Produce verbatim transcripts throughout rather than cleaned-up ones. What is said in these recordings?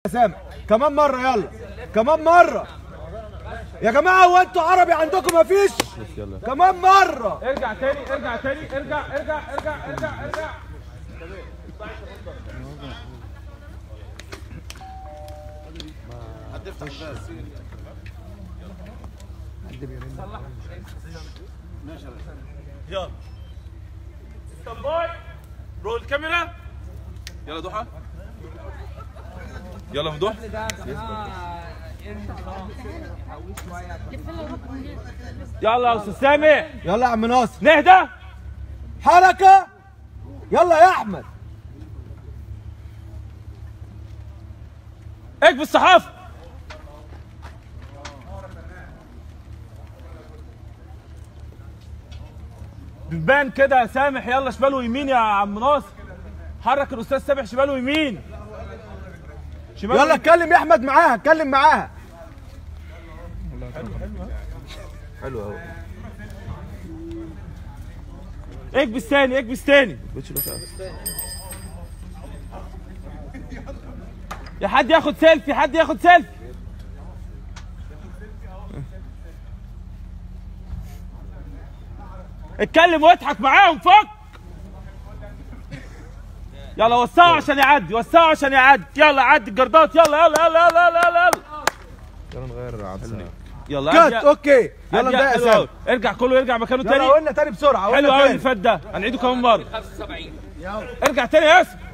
سامح كمان مرة، يلا كمان مرة يا جماعة. هو انتوا عربي عندكم مفيش؟ كمان مرة. ارجع تاني ارجع تاني ارجع ارجع ارجع ارجع ارجع. هتفتح الباب. ماشي يلا ستاند باي. رول الكاميرا. يلا ضحى. يلا ممدوح. يلا يا استاذ سامي. يلا يا عم ناصر نهدى. حركة. يلا يا احمد. اكبس الصحافة. بتبان كده يا سامح. يلا شمال ويمين يا عم ناصر. حرك الاستاذ سامح شمال ويمين. شمال يلا اتكلم يا احمد معاها، اتكلم معاها. حلو اهو. اكبس تاني اكبس تاني. يا حد ياخد سيلفي، حد ياخد سيلفي. اتكلم واضحك معاهم. فك. يلا وسعوا عشان يعدي، وسعوا عشان يعدي. يلا عدي الجردات. يلا يلا يلا يلا يلا يلا يلا نغير عدسة. يلا كات. اوكي يلا نضيق يا سامح. ارجع كله يرجع مكانه تاني. يلا قلنا تاني بسرعة. حلو قوي اللي فات ده، هنعيده كمان مرة. ارجع تاني يا ياسر.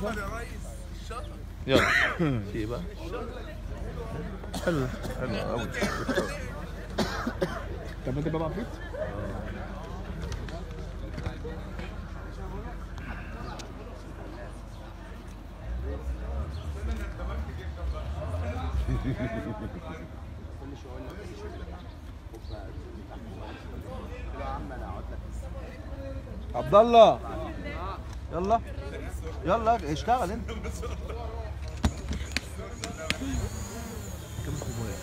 يلا في بقى حلو حلو قوي. طب انت بقى عفريت؟ عبد الله يلا يلا اشتغل انت. كم موبايل؟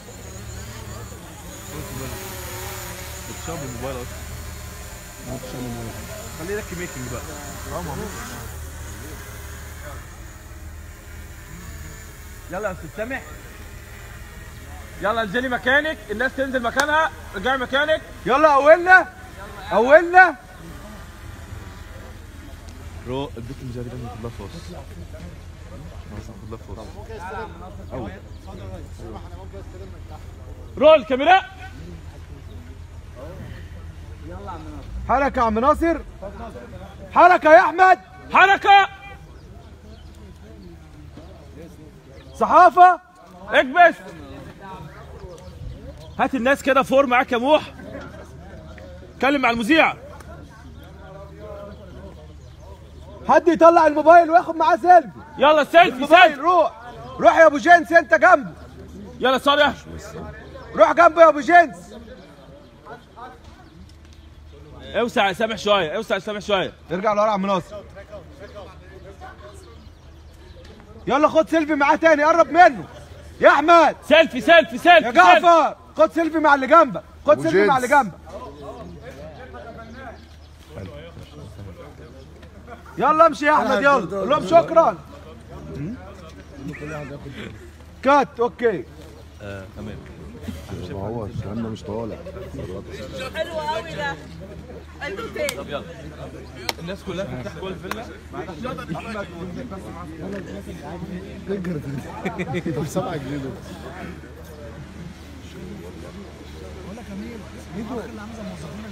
بتشرب الموبايل اصلا. ما بتشرب الموبايل. خليه يركب ميكنج بقى. اه ما هو. يلا يا استاذ سامح. يلا انزلي مكانك، الناس تنزل مكانها. ارجعي مكانك. يلا اولنا اولنا. رو البيت المزاج ده المفروض لها فاص. المفروض لها فاص. قوي. رول كاميرا. حركة يا عم ناصر. حركة يا احمد. حركة. صحافة. اكبس. هات الناس كده فور معاك يا موح. اتكلم مع المذيع. حد يطلع الموبايل وياخد معاه سيلفي. يلا سيلفي الموبايل سيلفي. روح روح يا ابو جنس انت جنبه. يلا صالح. روح جنبه يا ابو جنس. اوسع يا سامح شويه، اوسع يا سامح شويه. ارجع لورا يا عم ناصر. يلا خد سيلفي معاه تاني، قرب منه يا احمد. سيلفي سيلفي سيلفي يا جعفر خد سيلفي مع اللي جنبك، خد سيلفي مع اللي جنبك. يلا امشي يا احمد. يلا قول لهم شكرا. كات. اوكي اه تمام. ما هو الكلام ده مش طالع. حلو قوي ده. انتوا فين؟ طب يلا الناس كلها تفتح جوه الفيلا. طب سبعة جنيه دول. بقول لك يا ميدو، اللي عامله موظفين